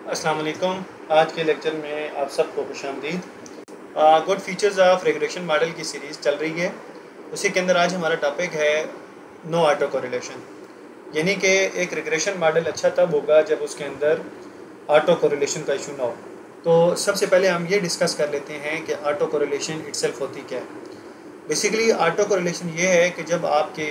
अस्सलाम वालेकुम। आज के लेक्चर में आप सबको खुशामदीद। Good features of regression model की सीरीज़ चल रही है। उसी के अंदर आज हमारा टॉपिक है नो ऑटो कोरिलेशन, यानी कि एक रिग्रेशन मॉडल अच्छा तब होगा जब उसके अंदर ऑटो कोरिलेशन का इशू ना हो। तो सबसे पहले हम ये डिस्कस कर लेते हैं कि ऑटो कोरिलेशन इटसेल्फ होती क्या है। बेसिकली ऑटो कोरिलेशन ये है कि जब आपके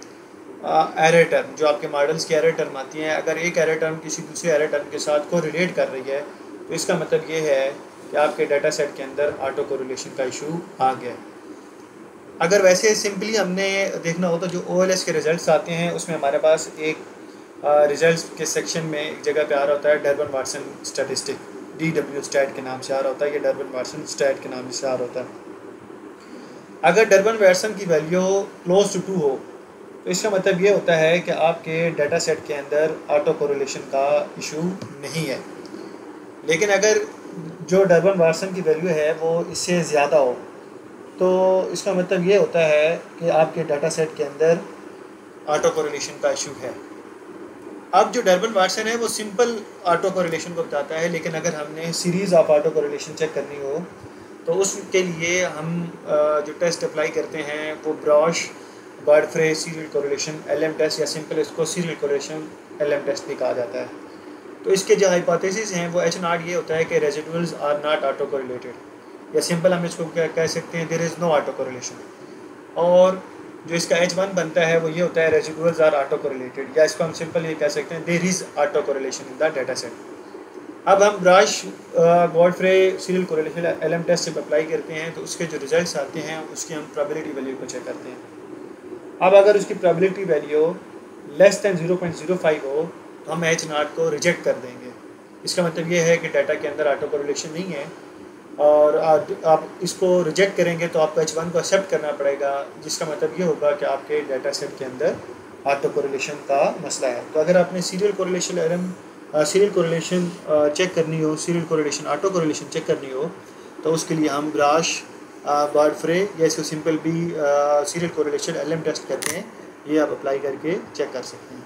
एरर टर्म, जो आपके मॉडल्स की एरर टर्म आती हैं, अगर एक एरर टर्म किसी दूसरे एरर टर्म के साथ को रिलेट कर रही है तो इसका मतलब ये है कि आपके डाटा सेट के अंदर ऑटो कोरिलेशन का इशू आ गया है। अगर वैसे सिंपली हमने देखना हो तो जो OLS के रिज़ल्ट्स आते हैं उसमें हमारे पास एक रिज़ल्ट्स के सेक्शन में एक जगह पे आ रहा होता है Durbin Watson statistic, DW stat के नाम से आ रहा होता है, ये डर्बन वाटसन स्टैट के नाम से आ रहा होता है। अगर डर्बन वाटसन की वैल्यू क्लोज टू 2 हो तो इसका मतलब ये होता है कि आपके डाटा सेट के अंदर ऑटो कोरिलेशन का इशू नहीं है। लेकिन अगर जो डर्बन वाटसन की वैल्यू है वो इससे ज़्यादा हो तो इसका मतलब ये होता है कि आपके डाटा सेट के अंदर ऑटो कोरिलेशन का इशू है। अब जो डर्बन वाटसन है वो सिंपल ऑटो कोरिलेशन को बताता है, लेकिन अगर हमने series of auto correlation check करनी हो तो उसके लिए हम जो टेस्ट अप्लाई करते हैं वो Breusch, Godfrey serial correlation LM test, या सिंपल इसको सीरियल कोरिलेशन LM टेस्ट भी कहा जाता है। तो इसके जो हाइपोथेसिस हैं वो H0 ये होता है कि residuals are not auto correlated, या सिंपल हम इसको क्या कह सकते हैं, there is no auto correlation. और जो इसका H1 बनता है वो ये होता है रेजिडुअल्स आर ऑटो कोरिलेटेड, या इसको हम सिंपल ये कह सकते हैं there is auto correlation in the data set. अब हम Breusch, Godfrey serial correlation LM test से अप्लाई करते हैं तो उसके जो रिजल्ट्स आते हैं उसकी हम प्रोबेबिलिटी वैल्यू को चेक करते हैं। अब अगर उसकी प्रोबेबिलिटी वैल्यू लेस दैन 0.05 हो तो हम H0 को रिजेक्ट कर देंगे। इसका मतलब ये है कि डाटा के अंदर ऑटो कोरिलेशन नहीं है, और आप इसको रिजेक्ट करेंगे तो आपको H1 को एक्सेप्ट करना पड़ेगा, जिसका मतलब ये होगा कि आपके डाटा सेट के अंदर ऑटो कोरिलेशन का मसला है। तो अगर आपने सीरियल कोरिलेशन चेक करनी हो, serial correlation auto correlation check करनी हो तो उसके लिए हम ब्रश, बर्डफ्रे या इसको सिंपल भी सीरियल कोरिलेशन LM टेस्ट कहते हैं, ये आप अप्लाई करके चेक कर सकते हैं।